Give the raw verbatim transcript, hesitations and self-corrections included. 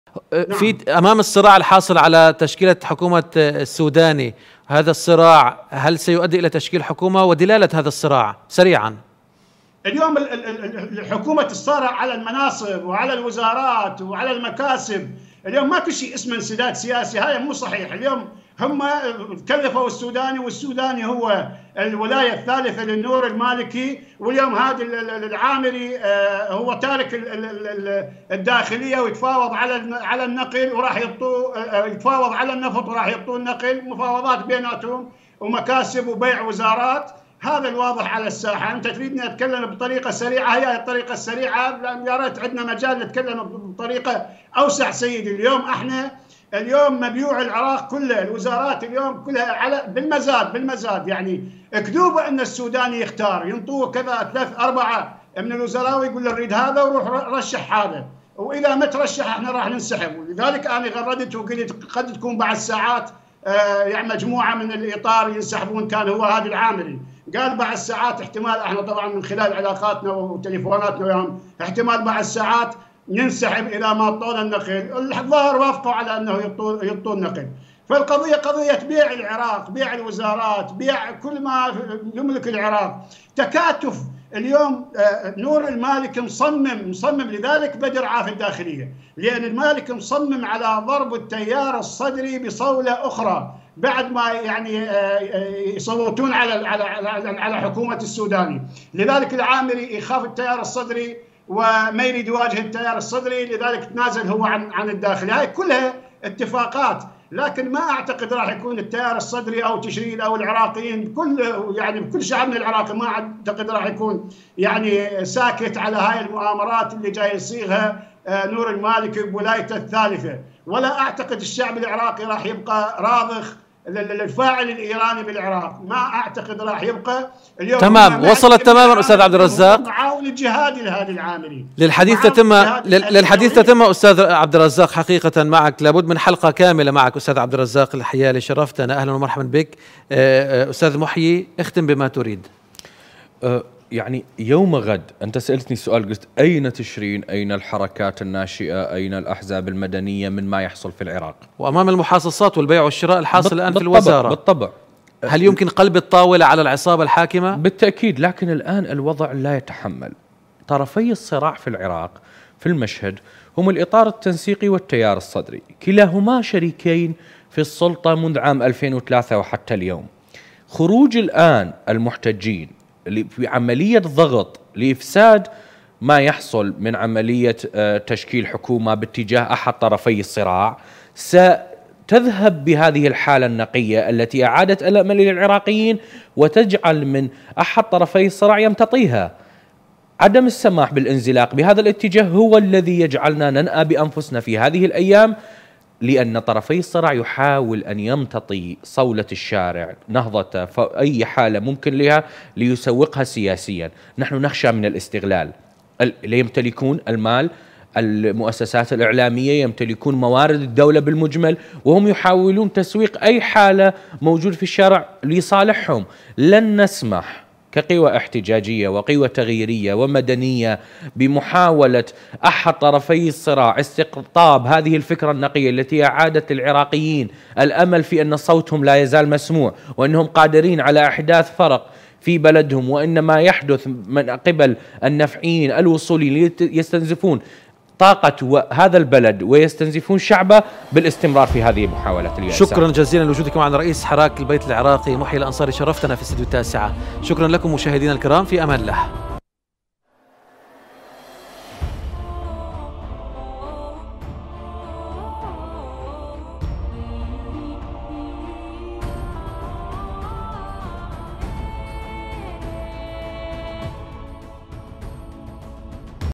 في أمام الصراع الحاصل على تشكيلة حكومة السوداني، هذا الصراع هل سيؤدي إلى تشكيل حكومة ودلالة هذا الصراع سريعا؟ اليوم الحكومة الصراع على المناصب وعلى الوزارات وعلى المكاسب، اليوم ما في شيء اسمه انسداد سياسي، هذا مو صحيح. اليوم هم كلفوا السوداني، والسوداني هو الولاية الثالثة للنور المالكي، واليوم هذا العامري هو تارك الداخلية ويتفاوض على على النقل، وراح يعطوه يتفاوض على النفط وراح يعطوه النقل، مفاوضات بيناتهم ومكاسب وبيع وزارات. هذا الواضح على الساحة. أنت تريدني أتكلم بطريقة سريعة، هي الطريقة السريعة، يا ريت عندنا مجال نتكلم بطريقة أوسع سيدي. اليوم احنا اليوم مبيوع العراق كله، الوزارات اليوم كلها على بالمزاد بالمزاد، يعني كذوبة أن السوداني يختار، ينطوه كذا ثلاث أربعة من الوزراء ويقول له نريد هذا وروح رشح هذا، وإذا ما ترشح احنا راح ننسحب. ولذلك أنا غردت وقلت قد تكون بعد ساعات آه يعني مجموعة من الإطار ينسحبون، كان هو هذا العامري قال بعد ساعات احتمال، احنا طبعا من خلال علاقاتنا وتليفوناتنا وياهم احتمال بعد ساعات ينسحب اذا ما اعطونا النقل. الظاهر وافقوا على انه يعطوا يعطوا النقل. فالقضيه قضيه بيع العراق، بيع الوزارات، بيع كل ما يملك العراق، تكاتف. اليوم نور المالكي مصمم مصمم لذلك بدر عاف الداخليه، لان المالكي مصمم على ضرب التيار الصدري بصوله اخرى بعد ما يعني يصوتون على على على حكومه السوداني. لذلك العامري يخاف التيار الصدري وما يريد يواجه التيار الصدري، لذلك تنازل هو عن عن الداخلي. هاي كلها اتفاقات، لكن ما اعتقد راح يكون التيار الصدري او تشرين او العراقيين كل يعني كل شعبنا العراقي ما اعتقد راح يكون يعني ساكت على هاي المؤامرات اللي جاي يصيغها نور المالكي بولايته الثالثه، ولا اعتقد الشعب العراقي راح يبقى راضخ الفاعل الايراني بالعراق، ما اعتقد راح يبقى. اليوم تمام، وصلت تماما استاذ عبد الرزاق. معاون الجهادي لهذا العامري للحديث تتم للحديث تتم استاذ عبد الرزاق، حقيقه معك لابد من حلقه كامله معك استاذ عبد الرزاق الحيالي، شرفتنا، اهلا ومرحبا بك. استاذ محيي، اختم بما تريد. أه يعني يوم غد أنت سألتني سؤال، قلت أين تشرين، أين الحركات الناشئة، أين الأحزاب المدنية من ما يحصل في العراق، وأمام المحاصصات والبيع والشراء الحاصل الآن في الوزارة. بالطبع. هل يمكن قلب الطاولة على العصابة الحاكمة؟ بالتأكيد، لكن الآن الوضع لا يتحمل. طرفي الصراع في العراق في المشهد هم الإطار التنسيقي والتيار الصدري، كلاهما شريكين في السلطة منذ عام ألفين وثلاثة وحتى اليوم. خروج الآن المحتجين في عملية ضغط لإفساد ما يحصل من عملية تشكيل حكومة باتجاه أحد طرفي الصراع ستذهب بهذه الحالة النقية التي أعادت الأمل للعراقيين وتجعل من أحد طرفي الصراع يمتطيها. عدم السماح بالانزلاق بهذا الاتجاه هو الذي يجعلنا ننأى بأنفسنا في هذه الأيام، لأن طرفي الصراع يحاول أن يمتطي صولة الشارع، نهضته، فأي حالة ممكن لها ليسوقها سياسيا. نحن نخشى من الاستغلال، اللي يمتلكون المال، المؤسسات الإعلامية يمتلكون موارد الدولة بالمجمل، وهم يحاولون تسويق أي حالة موجود في الشارع لصالحهم. لن نسمح كقوى احتجاجية وقوى تغييرية ومدنية بمحاولة أحد طرفي الصراع استقطاب هذه الفكرة النقية التي أعادت للعراقيين الأمل في أن صوتهم لا يزال مسموع وأنهم قادرين على إحداث فرق في بلدهم، وإن ما يحدث من قبل النفعيين الوصوليين يستنزفون طاقة هذا البلد ويستنزفون شعبه بالاستمرار في هذه المحاولات اليأسة. شكرا جزيلا لوجودكم معنا رئيس حراك البيت العراقي محيي الأنصاري، شرفتنا في استديو التاسعة. شكرا لكم مشاهدينا الكرام، في أمان الله.